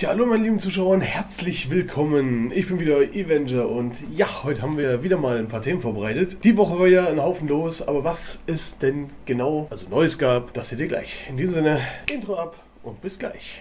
Ja, hallo meine lieben Zuschauer, herzlich willkommen. Ich bin wieder Avenger und ja, heute haben wir wieder mal ein paar Themen vorbereitet. Die Woche war ja ein Haufen los, aber was es denn genau, also Neues gab, das seht ihr gleich. In diesem Sinne, Intro ab und bis gleich.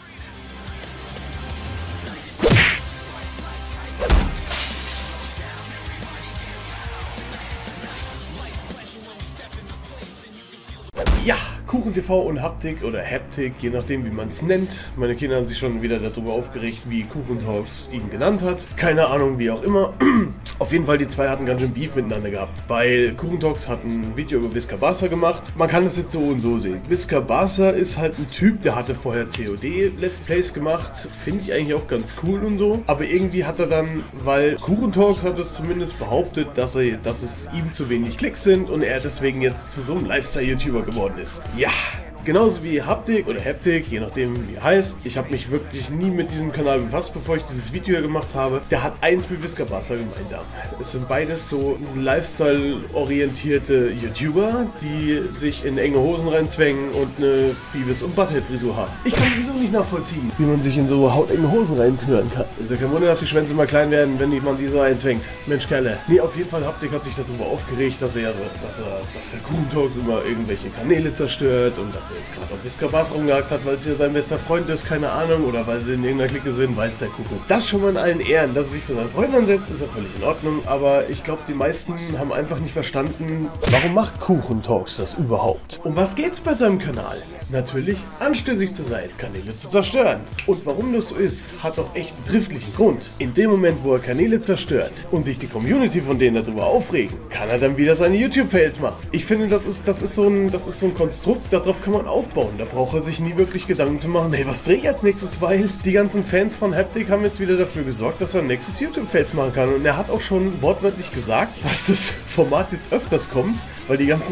Ja, KuchenTV und Haptik oder Haptik, je nachdem wie man es nennt. Meine Kinder haben sich schon wieder darüber aufgeregt, wie KuchenTalks ihn genannt hat. Keine Ahnung, wie auch immer. Auf jeden Fall, die zwei hatten ganz schön Beef miteinander gehabt, weil KuchenTalks hat ein Video über Visca gemacht. Man kann das jetzt so und so sehen. Visca ist halt ein Typ, der hatte vorher COD Let's Plays gemacht. Finde ich eigentlich auch ganz cool und so. Aber irgendwie hat er dann, weil KuchenTalks hat es zumindest behauptet, dass es ihm zu wenig Klicks sind und er deswegen jetzt zu so einem Lifestyle-YouTuber geworden ist. Ja, genauso wie Haptik oder Haptik, je nachdem wie er heißt. Ich habe mich wirklich nie mit diesem Kanal befasst, bevor ich dieses Video hier gemacht habe. Der hat eins mit Visca gemeinsam. Es sind beides so Lifestyle-orientierte YouTuber, die sich in enge Hosen reinzwängen und eine Beavis- und Butthead-Frisur haben. Ich kann sowieso nicht nachvollziehen, wie man sich in so hautenge Hosen reinknören kann. Ist ja kein Wunder, dass die Schwänze mal klein werden, wenn man sie so einzwängt. Mensch, Kerle. Nee, auf jeden Fall, Haptik hat sich darüber aufgeregt, dass der KuchenTalks immer irgendwelche Kanäle zerstört und dass er jetzt gerade auf Visca rumgehackt hat, weil es ja sein bester Freund ist, keine Ahnung, oder weil sie in irgendeiner Clique sind, weiß der Kuckuck. Das schon mal in allen Ehren, dass er sich für seinen Freund ansetzt, ist ja völlig in Ordnung, aber ich glaube, die meisten haben einfach nicht verstanden, warum macht KuchenTalks das überhaupt? Um was geht's bei seinem Kanal? Natürlich, anstößig zu sein, Kanäle zu zerstören. Und warum das so ist, hat doch echt einen triftigen Grund. In dem Moment, wo er Kanäle zerstört und sich die Community von denen darüber aufregen, kann er dann wieder seine YouTube-Fails machen. Ich finde, das ist so ein Konstrukt, darauf kann man aufbauen. Da braucht er sich nie wirklich Gedanken zu machen, hey, was drehe ich als nächstes, weil die ganzen Fans von Haptik haben jetzt wieder dafür gesorgt, dass er nächstes YouTube-Fails machen kann. Und er hat auch schon wortwörtlich gesagt, dass das Format jetzt öfters kommt, weil die ganzen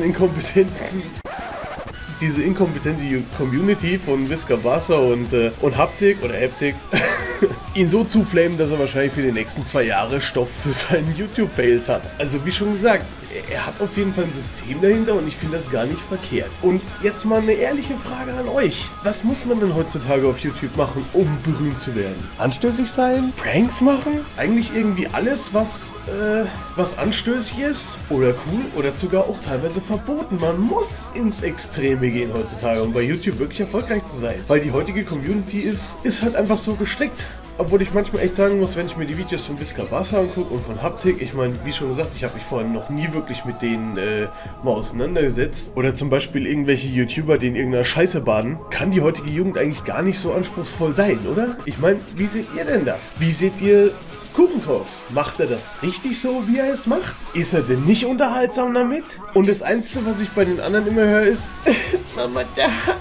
diese inkompetente Community von Visca und Haptik oder Haptik ihn so zuflamen, dass er wahrscheinlich für die nächsten 2 Jahre Stoff für seinen YouTube-Fails hat. Also wie schon gesagt, er hat auf jeden Fall ein System dahinter und ich finde das gar nicht verkehrt. Und jetzt mal eine ehrliche Frage an euch. Was muss man denn heutzutage auf YouTube machen, um berühmt zu werden? Anstößig sein? Pranks machen? Eigentlich irgendwie alles, was anstößig ist? Oder cool? Oder sogar auch teilweise verboten. Man muss ins Extreme gehen heutzutage, um bei YouTube wirklich erfolgreich zu sein. Weil die heutige Community ist halt einfach so gestrickt. Obwohl ich manchmal echt sagen muss, wenn ich mir die Videos von Visca angucke und von Haptik, ich meine, wie schon gesagt, ich habe mich vorhin noch nie wirklich mit denen mal auseinandergesetzt. Oder zum Beispiel irgendwelche YouTuber, die in irgendeiner Scheiße baden. Kann die heutige Jugend eigentlich gar nicht so anspruchsvoll sein, oder? Ich meine, wie seht ihr denn das? Wie seht ihr KuchenTalks? Macht er das richtig so, wie er es macht? Ist er denn nicht unterhaltsam damit? Und das Einzige, was ich bei den anderen immer höre, ist Mama, der hat.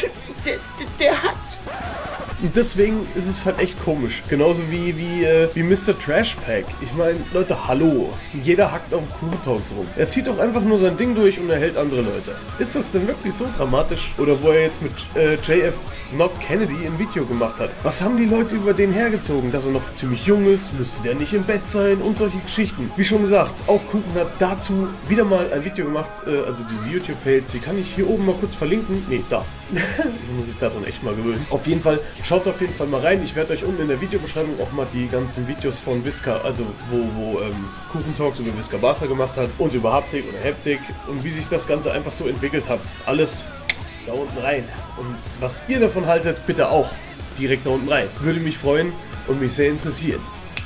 Und deswegen ist es halt echt komisch. Genauso wie Mr. Trashpack. Ich meine, Leute, hallo. Jeder hackt auf KuchenTalks rum. Er zieht doch einfach nur sein Ding durch und erhält andere Leute. Ist das denn wirklich so dramatisch? Oder wo er jetzt mit JF Not Kennedy ein Video gemacht hat. Was haben die Leute über den hergezogen? Dass er noch ziemlich jung ist, müsste der nicht im Bett sein und solche Geschichten. Wie schon gesagt, auch Kuchen hat dazu wieder mal ein Video gemacht, also diese YouTube-Fails, die kann ich hier oben mal kurz verlinken. Ne, da. Ich muss mich daran echt mal gewöhnen. Auf jeden Fall, schaut auf jeden Fall mal rein. Ich werde euch unten in der Videobeschreibung auch mal die ganzen Videos von Visca, also wo KuchenTalks über Visca gemacht hat und über Haptik oder Haptik und wie sich das Ganze einfach so entwickelt hat. Alles da unten rein. Und was ihr davon haltet, bitte auch direkt da unten rein. Würde mich freuen und mich sehr interessieren.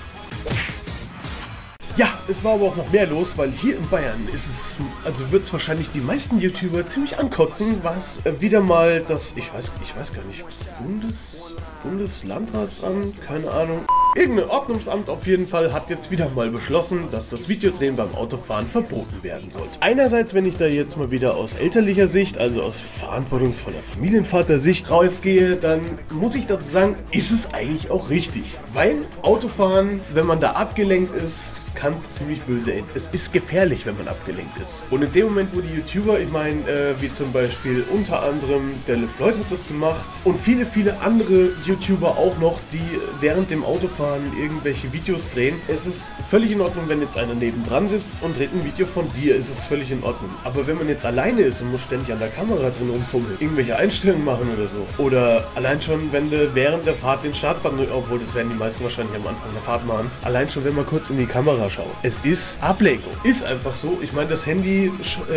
Ja, es war aber auch noch mehr los, weil hier in Bayern wird es wahrscheinlich die meisten YouTuber ziemlich ankotzen, was wieder mal das, ich weiß gar nicht, Bundeslandratsamt, keine Ahnung, irgendein Ordnungsamt auf jeden Fall hat jetzt wieder mal beschlossen, dass das Videodrehen beim Autofahren verboten werden sollte. Einerseits, wenn ich da jetzt mal wieder aus elterlicher Sicht, also aus verantwortungsvoller Familienvater-Sicht rausgehe, dann muss ich dazu sagen, ist es eigentlich auch richtig. Weil Autofahren, wenn man da abgelenkt ist, kann es ziemlich böse enden. Es ist gefährlich, wenn man abgelenkt ist. Und in dem Moment, wo die YouTuber, ich meine, wie zum Beispiel unter anderem der LeFloid hat das gemacht und viele andere YouTuber auch noch, die während dem Autofahren fahren, irgendwelche Videos drehen. Es ist völlig in Ordnung, wenn jetzt einer nebendran sitzt und dreht ein Video von dir, ist es völlig in Ordnung. Aber wenn man jetzt alleine ist und muss ständig an der Kamera drin rumfummeln, irgendwelche Einstellungen machen oder so, oder allein schon, wenn du während der Fahrt den Startbutton, obwohl das werden die meisten wahrscheinlich am Anfang der Fahrt machen, allein schon, wenn man kurz in die Kamera schaut. Es ist Ablenkung. Ist einfach so. Ich meine, das Handy,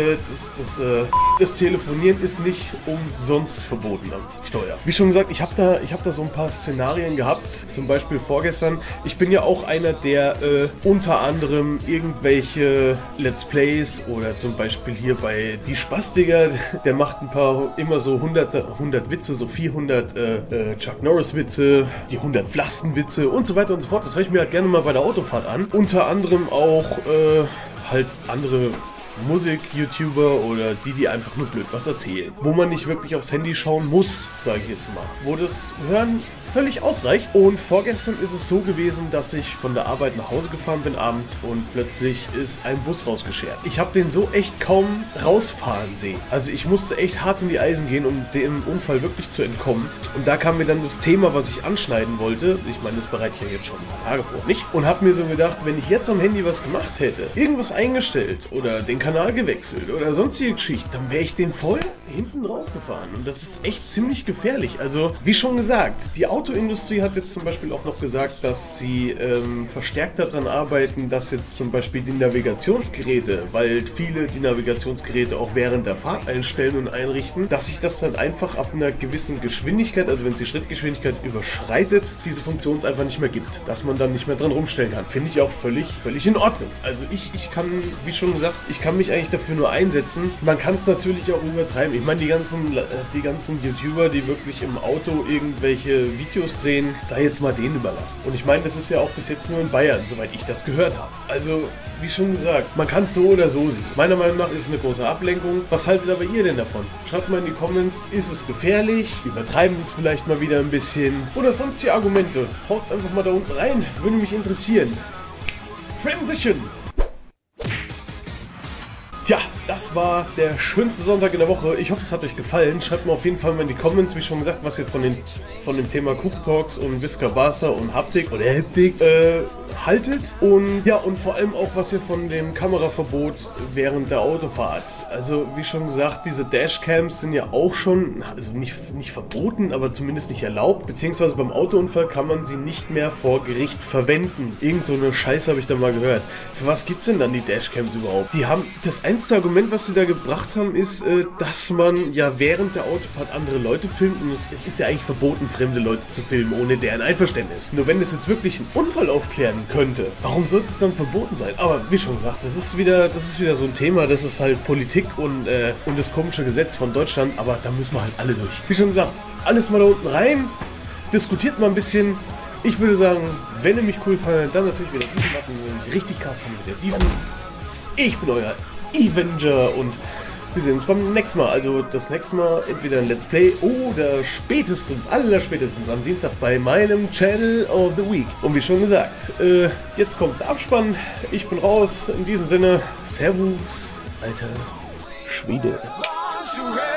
das Telefonieren ist nicht umsonst verboten am Steuer. Wie schon gesagt, ich hab da so ein paar Szenarien gehabt, zum Beispiel vorgestern. Ich bin ja auch einer, der unter anderem irgendwelche Let's Plays oder zum Beispiel hier bei Die Spastiker, der macht ein paar, immer so 100 Witze, so 400 Chuck Norris Witze, die 100 flachsten Witze und so weiter und so fort. Das höre ich mir halt gerne mal bei der Autofahrt an. Unter anderem auch halt andere Musik-YouTuber oder die einfach nur blöd was erzählen. Wo man nicht wirklich aufs Handy schauen muss, sage ich jetzt mal. Wo das Hören völlig ausreicht. Und vorgestern ist es so gewesen, dass ich von der Arbeit nach Hause gefahren bin abends und plötzlich ist ein Bus rausgeschert. Ich habe den so echt kaum rausfahren sehen. Also ich musste echt hart in die Eisen gehen, um dem Unfall wirklich zu entkommen. Und da kam mir dann das Thema, was ich anschneiden wollte. Ich meine, das bereite ich ja jetzt schon ein paar Tage vor, nicht? Und habe mir so gedacht, wenn ich jetzt am Handy was gemacht hätte, irgendwas eingestellt oder den Kanal gewechselt oder sonstige Geschichten, dann wäre ich den voll hinten drauf gefahren. Und das ist echt ziemlich gefährlich. Also, wie schon gesagt, die Autoindustrie hat jetzt zum Beispiel auch noch gesagt, dass sie verstärkt daran arbeiten, dass jetzt zum Beispiel die Navigationsgeräte, weil viele die Navigationsgeräte auch während der Fahrt einstellen und einrichten, dass sich das dann einfach ab einer gewissen Geschwindigkeit, also wenn es die Schrittgeschwindigkeit überschreitet, diese Funktion es einfach nicht mehr gibt. Dass man dann nicht mehr dran rumstellen kann. Finde ich auch völlig in Ordnung. Also ich kann, wie schon gesagt, ich kann mich eigentlich dafür nur einsetzen. Man kann es natürlich auch übertreiben. Ich meine, die ganzen YouTuber, die wirklich im Auto irgendwelche Videos drehen, sei jetzt mal denen überlassen. Und ich meine, das ist ja auch bis jetzt nur in Bayern, soweit ich das gehört habe. Also, wie schon gesagt, man kann es so oder so sehen. Meiner Meinung nach ist es eine große Ablenkung. Was haltet aber ihr denn davon? Schreibt mal in die Comments, ist es gefährlich? Übertreiben Sie es vielleicht mal wieder ein bisschen? Oder sonstige Argumente? Haut's einfach mal da unten rein, würde mich interessieren. Transition! Tja, das war der schönste Sonntag in der Woche. Ich hoffe, es hat euch gefallen. Schreibt mir auf jeden Fall mal in die Comments, wie schon gesagt, was ihr von dem Thema Cook Talks und Visca Barca und Haptik oder Haptik haltet. Und ja, und vor allem auch, was ihr von dem Kameraverbot während der Autofahrt. Also, wie schon gesagt, diese Dashcams sind ja auch schon, also nicht verboten, aber zumindest nicht erlaubt. Beziehungsweise beim Autounfall kann man sie nicht mehr vor Gericht verwenden. Irgend so eine Scheiße habe ich da mal gehört. Für was gibt's denn dann die Dashcams überhaupt? Die haben, das einzige Argument, was sie da gebracht haben, ist, dass man ja während der Autofahrt andere Leute filmt. Und es ist ja eigentlich verboten, fremde Leute zu filmen, ohne deren Einverständnis. Nur wenn es jetzt wirklich einen Unfall aufklären könnte, warum sollte es dann verboten sein? Aber wie schon gesagt, das ist wieder so ein Thema, das ist halt Politik und das komische Gesetz von Deutschland, aber da müssen wir halt alle durch. Wie schon gesagt, alles mal da unten rein, diskutiert mal ein bisschen. Ich würde sagen, wenn ihr mich cool fandet, dann natürlich wieder diesen Button, wenn ihr mich richtig krass fandet, wieder diesen. Ich bin euer Avenger und wir sehen uns beim nächsten Mal. Also das nächste Mal entweder ein Let's Play oder allerspätestens am Dienstag bei meinem Channel of the Week. Und wie schon gesagt, jetzt kommt der Abspann. Ich bin raus. In diesem Sinne, Servus, alter Schwede.